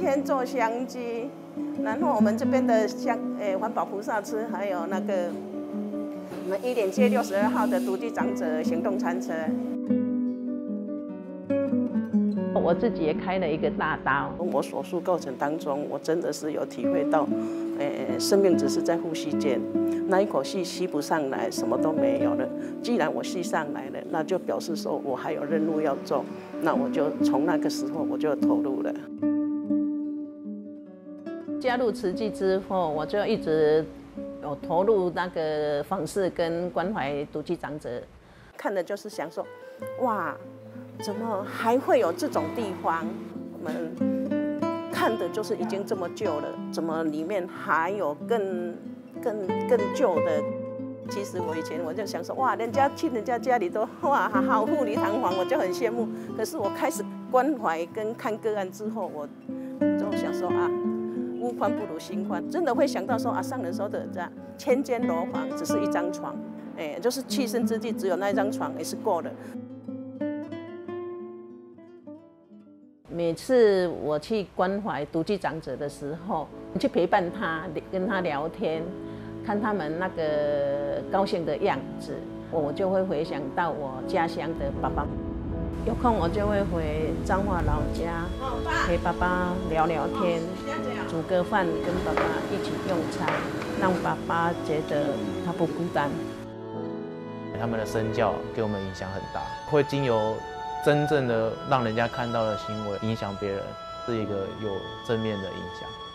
天做香鸡，然后我们这边的环保菩萨吃，还有那个我们1连街62号的独居长者行动餐车。我自己也开了一个大刀。我手术过程当中，我真的是有体会到，生命只是在呼吸间，那一口气吸不上来，什么都没有了。既然我吸上来了，那就表示说我还有任务要做，那我就从那个时候我就投入了。加入慈济之后，我就一直有投入那个访视跟关怀独居长者，看的就是想说，哇。怎么还会有这种地方？我们看的就是已经这么旧了，怎么里面还有更旧的？其实我以前我就想说，哇，人家去人家家里都哇好富丽堂皇，我就很羡慕。可是我开始关怀跟看个案之后，我就想说啊，屋宽不如心宽，真的会想到说啊，上人说的这样，千间楼房只是一张床，就是去生之际只有那一张床也是够的。每次我去关怀独居长者的时候，去陪伴他，跟他聊天，看他们那个高兴的样子，我就会回想到我家乡的爸爸。有空我就会回彰化老家，陪爸爸聊聊天，煮个饭跟爸爸一起用餐，让爸爸觉得他不孤单。 他们的身教给我们影响很大，会经由真正的让人家看到的行为影响别人，是一个有正面的影响。